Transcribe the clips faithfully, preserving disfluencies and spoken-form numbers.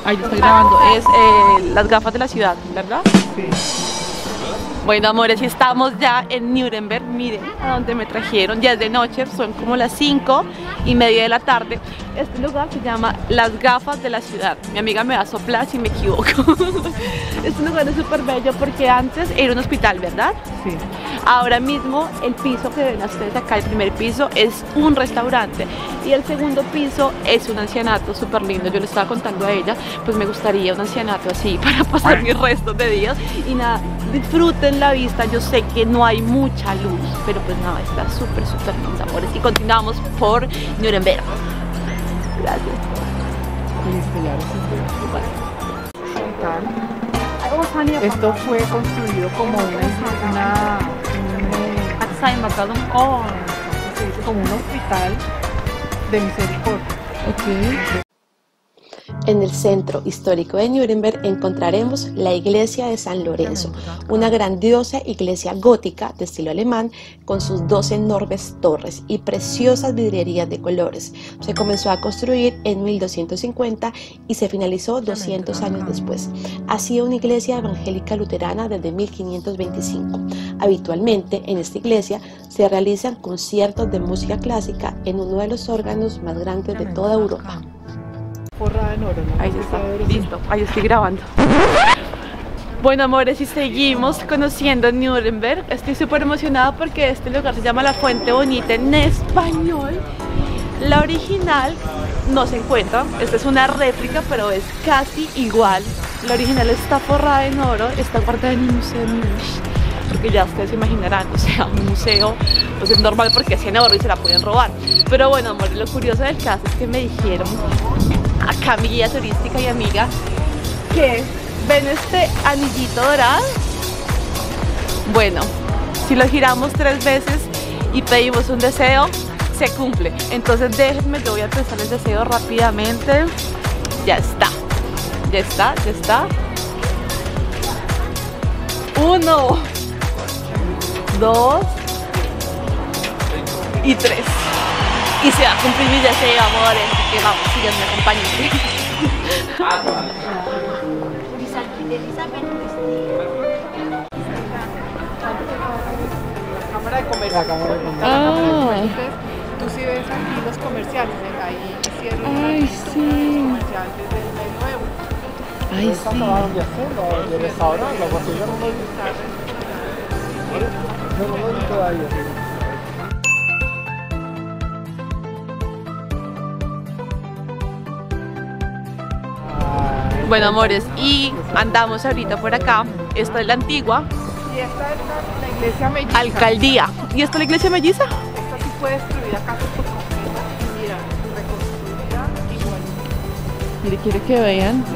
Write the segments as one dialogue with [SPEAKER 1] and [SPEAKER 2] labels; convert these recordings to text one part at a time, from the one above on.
[SPEAKER 1] Ahí estoy grabando. Es eh, las gafas de la ciudad, ¿verdad?
[SPEAKER 2] Sí.
[SPEAKER 1] Bueno, amores, y estamos ya en Nuremberg. Miren a dónde me trajeron. Ya es de noche, son como las cinco y media de la tarde. Este lugar se llama Las Gafas de la Ciudad. Mi amiga me va a soplar si me equivoco. Este lugar es súper bello porque antes era un hospital, ¿verdad?
[SPEAKER 2] Sí.
[SPEAKER 1] Ahora mismo el piso que ven ustedes acá, el primer piso, es un restaurante y el segundo piso es un ancianato súper lindo. Yo le estaba contando a ella, pues me gustaría un ancianato así para pasar mis restos de días. Y nada, disfruten la vista. Yo sé que no hay mucha luz, pero pues nada, está súper, súper lindo, amores. Y continuamos por Nuremberg. Gracias.
[SPEAKER 2] Listo, ya lo siento.
[SPEAKER 1] Bueno.
[SPEAKER 2] Esto fue construido como una, una, un,
[SPEAKER 1] Oh.
[SPEAKER 2] se dice como un hospital de misericordia.
[SPEAKER 1] Okay.
[SPEAKER 3] En el centro histórico de Nuremberg encontraremos la iglesia de San Lorenzo, una grandiosa iglesia gótica de estilo alemán con sus dos enormes torres y preciosas vidrierías de colores. Se comenzó a construir en mil doscientos cincuenta y se finalizó doscientos años después. Ha sido una iglesia evangélica luterana desde mil quinientos veinticinco. Habitualmente en esta iglesia se realizan conciertos de música clásica en uno de los órganos más grandes de toda Europa.
[SPEAKER 2] Forrada en oro, ¿no?
[SPEAKER 1] Ahí está, listo, ahí estoy grabando. Bueno, amores, y seguimos conociendo Nuremberg. Estoy súper emocionada porque este lugar se llama La Fuente Bonita en español. La original no se encuentra, esta es una réplica, pero es casi igual. La original está forrada en oro, está guardada en un museo de Múnich, porque ya ustedes se imaginarán, o sea, un museo pues es normal porque es en oro y se la pueden robar. Pero bueno, amores, lo curioso del caso es que me dijeron acá mi guía turística y amiga que ven este anillito dorado. Bueno, si lo giramos tres veces y pedimos un deseo, se cumple. Entonces déjenme, yo voy a pensar el deseo rápidamente. Ya está, ya está, ya está. Uno, dos y tres. Y se va a cumplir mi deseo, amores. Así que vamos, síganme, acompáñenme.
[SPEAKER 2] La cámara de comercio. La cámara de comercio.
[SPEAKER 1] Ah.
[SPEAKER 2] Tú sí ves aquí los comerciales, ahí hicieron
[SPEAKER 1] Ay,
[SPEAKER 2] una
[SPEAKER 1] sí.
[SPEAKER 2] comercial desde el nuevo.
[SPEAKER 1] Ay,
[SPEAKER 4] Esta acabaron de hacerlo, de restaurar, lo construyeron hoy. No, no, no, todavía.
[SPEAKER 1] Bueno, amores, y andamos ahorita por acá. Esta es la antigua
[SPEAKER 2] Y esta es la, la iglesia melliza.
[SPEAKER 1] alcaldía. ¿Y esta es la iglesia melliza?
[SPEAKER 2] Esta sí fue destruida casi por completo y mira, reconstruida igual.
[SPEAKER 1] Mire, quiero que vean.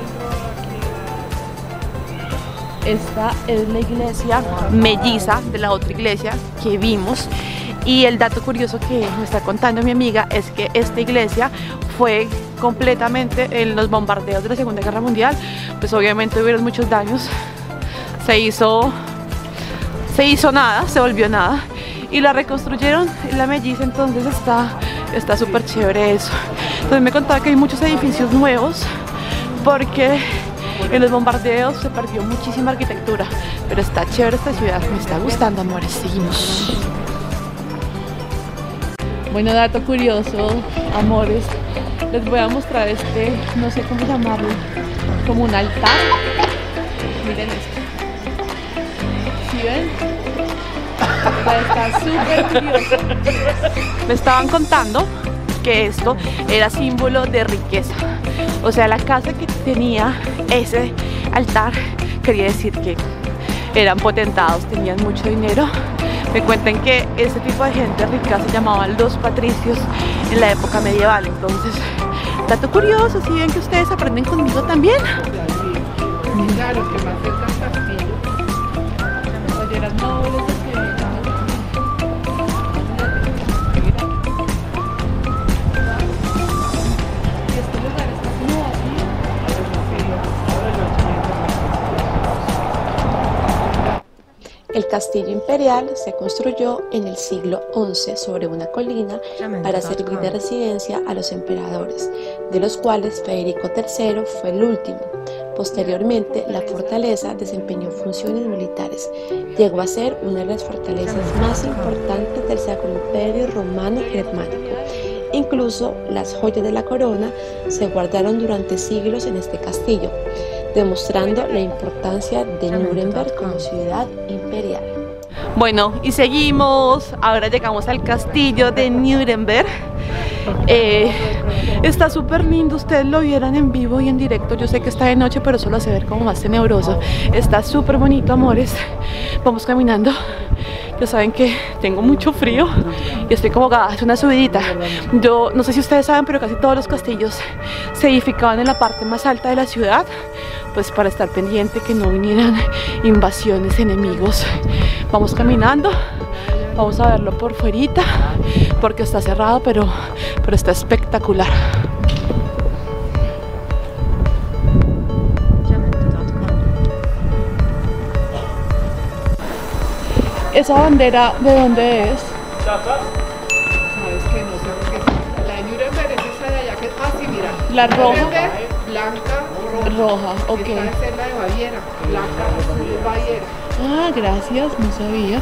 [SPEAKER 1] Esta es la iglesia melliza de la otra iglesia que vimos. Y el dato curioso que me está contando mi amiga es que esta iglesia fue completamente en los bombardeos de la Segunda Guerra Mundial. Pues obviamente hubieron muchos daños. Se hizo, se hizo nada, se volvió nada. Y la reconstruyeron en la melliza, entonces está está súper chévere eso. Entonces me contaba que hay muchos edificios nuevos porque en los bombardeos se perdió muchísima arquitectura. Pero está chévere esta ciudad, me está gustando, amores. Seguimos. Bueno, dato curioso, amores, les voy a mostrar este, no sé cómo llamarlo, como un altar. Miren esto. ¿Sí ven? Está súper curioso. Me estaban contando que esto era símbolo de riqueza. O sea, la casa que tenía ese altar quería decir que eran potentados, tenían mucho dinero. Me cuentan que ese tipo de gente rica se llamaban los patricios en la época medieval. Entonces, dato curioso, si ven que ustedes aprenden conmigo también.
[SPEAKER 2] Claro, que más cerca al castillo.
[SPEAKER 1] Oye, las nobles
[SPEAKER 3] El castillo imperial se construyó en el siglo once sobre una colina para servir de residencia a los emperadores, de los cuales Federico tercero fue el último. Posteriormente, la fortaleza desempeñó funciones militares. Llegó a ser una de las fortalezas más importantes del Sacro Imperio Romano Germánico. Incluso las joyas de la corona se guardaron durante siglos en este castillo, demostrando la importancia de Nuremberg como ciudad imperial.
[SPEAKER 1] Bueno, y seguimos, ahora llegamos al castillo de Nuremberg. Eh, está súper lindo, ustedes lo vieran en vivo y en directo. Yo sé que está de noche, pero solo se ve como más tenebroso. Está súper bonito, amores. Vamos caminando. Ya saben que tengo mucho frío y estoy como ahogada, es una subidita. Yo no sé si ustedes saben, pero casi todos los castillos se edificaban en la parte más alta de la ciudad, pues para estar pendiente que no vinieran invasiones, enemigos. Vamos caminando, vamos a verlo por fuerita, porque está cerrado, pero, pero está espectacular. ¿Esa bandera de dónde es?
[SPEAKER 2] Sabes que no sé por qué. La de Nuremberg es esa de allá que es así, mira.
[SPEAKER 1] La roja.
[SPEAKER 2] Nuremberg, blanca, roja.
[SPEAKER 1] Roja, ok.
[SPEAKER 2] Esta es la de Baviera, blanca, azul es Baviera.
[SPEAKER 1] Ah, gracias, no sabía.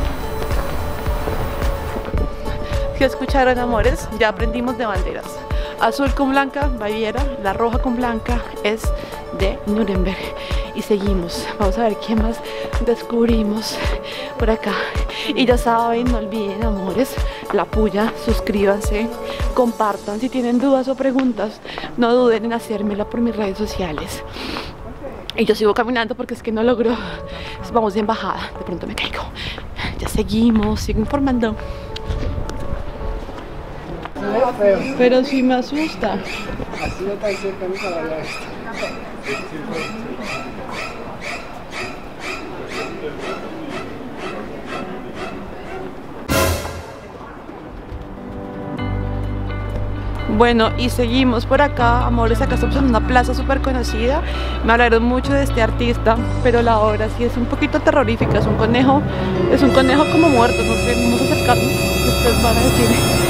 [SPEAKER 1] ¿Qué escucharon, amores? Ya aprendimos de banderas. Azul con blanca, Baviera. La roja con blanca es de Nuremberg. Y seguimos, vamos a ver qué más descubrimos por acá. Y ya saben, no olviden, amores, la puya, suscríbanse, compartan. Si tienen dudas o preguntas, no duden en hacérmela por mis redes sociales. Y yo sigo caminando porque es que no logro. Vamos de embajada, de pronto me caigo. Ya seguimos, sigo informando. Pero sí me asusta.
[SPEAKER 4] Así de tan cerca nunca la había visto.
[SPEAKER 1] Bueno, y seguimos por acá, amores. Acá estamos en una plaza súper conocida. Me hablaron mucho de este artista, pero la obra sí es un poquito terrorífica. Es un conejo, es un conejo como muerto. No sé, vamos a acercarnos. Ustedes van a decir.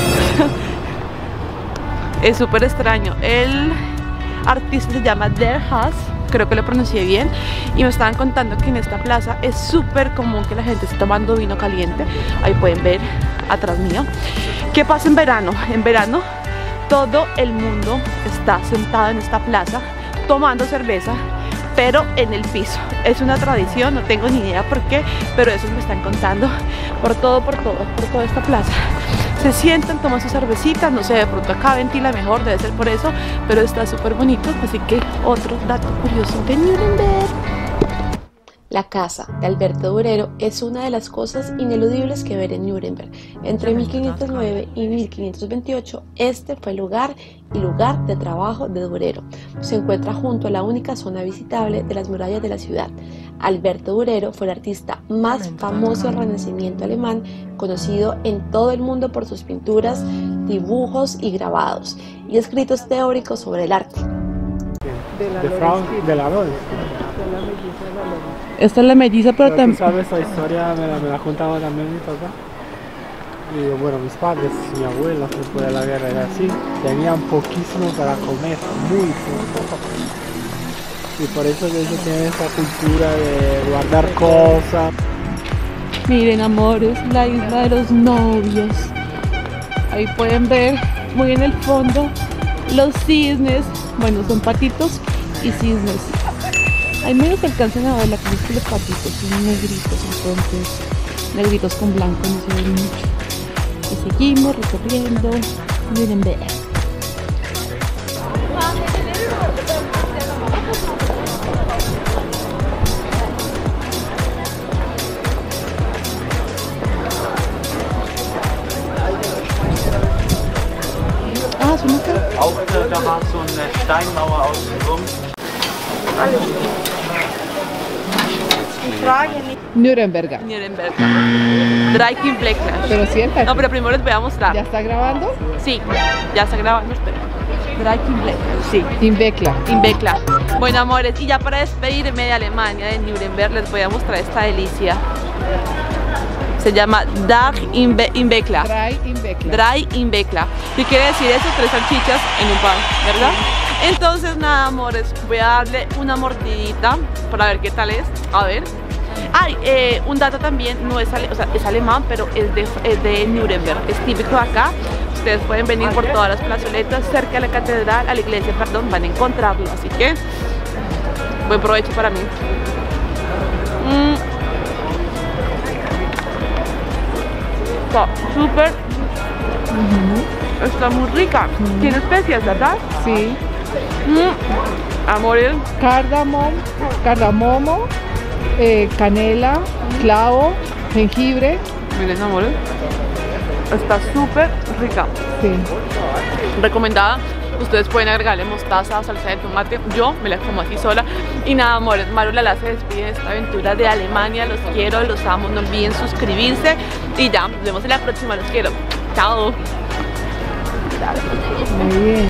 [SPEAKER 1] Es súper extraño. El artista se llama Der Haas, creo que lo pronuncié bien, y me estaban contando que en esta plaza es súper común que la gente esté tomando vino caliente. Ahí pueden ver atrás mío. ¿Qué pasa en verano? En verano todo el mundo está sentado en esta plaza tomando cerveza, pero en el piso. Es una tradición, no tengo ni idea por qué, pero eso me están contando por todo, por todo, por toda esta plaza. Se sientan, toman su cervecita, no sé, de pronto acá ventila mejor, debe ser por eso, pero está súper bonito, así que otro dato curioso de Nuremberg.
[SPEAKER 3] La casa de Alberto Durero es una de las cosas ineludibles que ver en Nuremberg. Entre mil quinientos nueve y mil quinientos veintiocho, este fue el lugar y lugar de trabajo de Durero. Se encuentra junto a la única zona visitable de las murallas de la ciudad. Alberto Durero fue el artista más famoso del Renacimiento alemán, conocido en todo el mundo por sus pinturas, dibujos y grabados, y escritos teóricos sobre el arte.
[SPEAKER 2] De la
[SPEAKER 4] De Frau, de la Lorenz.
[SPEAKER 2] De la melliza de la Lorenz.
[SPEAKER 1] Esta es la melliza, pero
[SPEAKER 4] Pero
[SPEAKER 1] también...
[SPEAKER 4] tú sabes, esa historia me la, me la contaba también mi papá. Y bueno, mis padres, mi abuela, después de la guerra era así, tenían poquísimo para comer, muy poco. Y por eso ellos tienen esa cultura de guardar cosas.
[SPEAKER 1] Miren, amores, la isla de los novios. Ahí pueden ver muy en el fondo los cisnes. Bueno, son patitos y cisnes. Hay medio que alcancen a ver la cosa, es que los patitos son negritos, entonces negritos con blanco no se ven mucho. Y seguimos recorriendo. Miren, vean. Ah, son acá.
[SPEAKER 5] Auch äh, da war so eine Steinmauer außenrum.
[SPEAKER 2] Nuremberg.
[SPEAKER 1] Nuremberg. Dreiking Blackland.
[SPEAKER 2] Pero siéntate.
[SPEAKER 1] No, pero primero les voy a mostrar.
[SPEAKER 2] ¿Ya está grabando?
[SPEAKER 1] Sí, ya está grabando, espera. Dreiking Blackland, sí.
[SPEAKER 2] Invecla.
[SPEAKER 1] Invecla. Bueno, amores, y ya para despedirme de Alemania, de Nuremberg, les voy a mostrar esta delicia. Se llama Dag in Bekla.
[SPEAKER 2] Dry in Bekla.
[SPEAKER 1] Dry in Bekla. ¿Qué quiere decir eso? Tres salchichas en un pan, ¿verdad? Entonces, nada, amores, voy a darle una mordidita para ver qué tal es. A ver. Ay, eh, un dato también, no es, ale o sea, es alemán, pero es de, es de Nuremberg. Es típico de acá. Ustedes pueden venir por todas las plazoletas cerca de la catedral, a la iglesia, perdón, van a encontrarlo. Así que, buen provecho para mí. Mm. Está súper, uh-huh. Está muy rica. Uh-huh. Tiene especias, ¿verdad?
[SPEAKER 2] Sí.
[SPEAKER 1] Mm. Amores.
[SPEAKER 2] Cardamomo, cardamomo, eh, canela, clavo, jengibre.
[SPEAKER 1] Miren, amores. Está súper rica.
[SPEAKER 2] Sí.
[SPEAKER 1] Recomendada. Ustedes pueden agregarle mostaza o salsa de tomate. Yo me la como así sola. Y nada, amores, Maru Lala se despide de esta aventura de Alemania. Los quiero, los amo. No olviden suscribirse. Y ya, nos vemos en la próxima. Los quiero. Chao.
[SPEAKER 2] Muy bien.